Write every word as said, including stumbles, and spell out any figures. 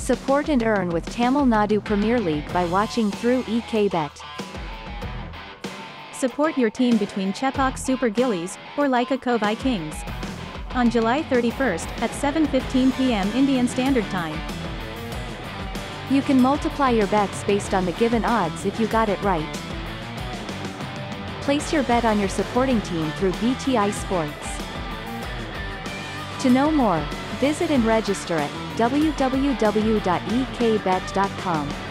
Support and earn with Tamil Nadu Premier League by watching through E K Bet. Support your team between CHEPAUK Super Gillies, or LYCA KOVAI Kings. On July thirty-first, at seven fifteen p m Indian Standard Time. You can multiply your bets based on the given odds if you got it right. Place your bet on your supporting team through B T I Sports. To know more, visit and register at w w w dot e k bet dot com.